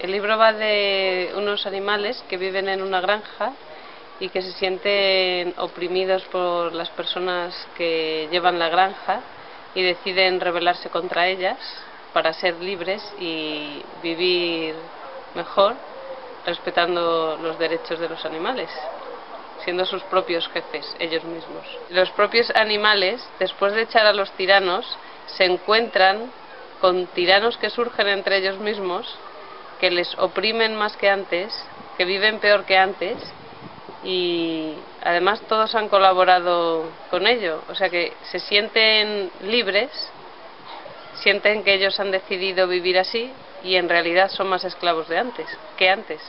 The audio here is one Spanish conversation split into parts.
El libro va de unos animales que viven en una granja y que se sienten oprimidos por las personas que llevan la granja y deciden rebelarse contra ellas para ser libres y vivir mejor, respetando los derechos de los animales, siendo sus propios jefes, ellos mismos. Los propios animales, después de echar a los tiranos, se encuentran con tiranos que surgen entre ellos mismos, que les oprimen más que antes, que viven peor que antes, y además todos han colaborado con ello, o sea que se sienten libres, sienten que ellos han decidido vivir así y en realidad son más esclavos de antes que antes.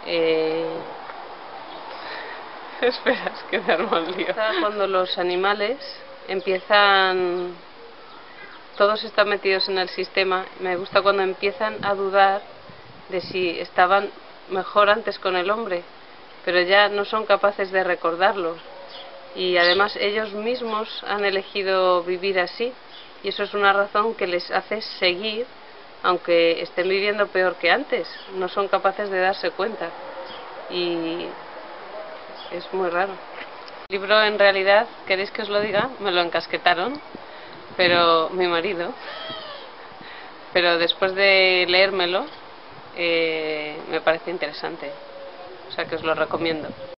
Espera, es que me armo el lío. Cuando los animales empiezan, todos están metidos en el sistema, me gusta cuando empiezan a dudar de si estaban mejor antes con el hombre, pero ya no son capaces de recordarlo, y además ellos mismos han elegido vivir así, y eso es una razón que les hace seguir aunque estén viviendo peor que antes. No son capaces de darse cuenta y es muy raro. El libro, en realidad, ¿queréis que os lo diga? Me lo encasquetaron, pero mi marido, pero después de leérmelo me parece interesante, o sea que os lo recomiendo.